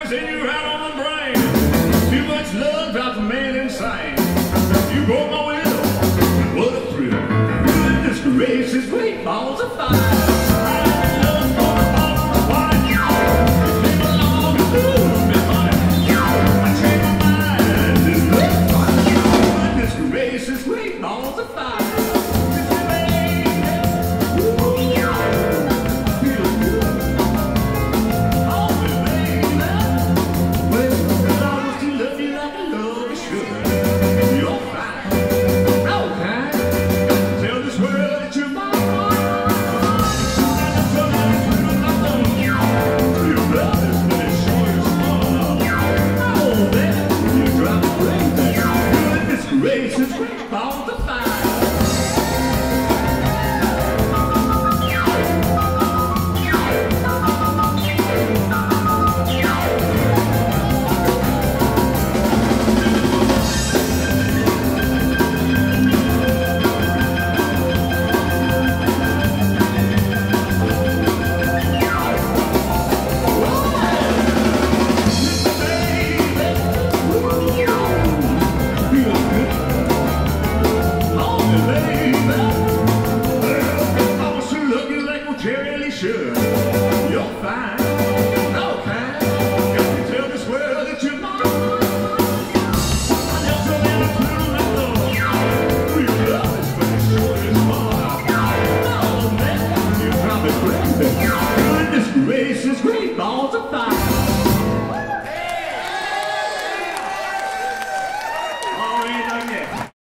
in you out on the brain. Too much love drives a man insane. You broke my will, what a thrill. Goodness gracious, great balls of fire. Really should.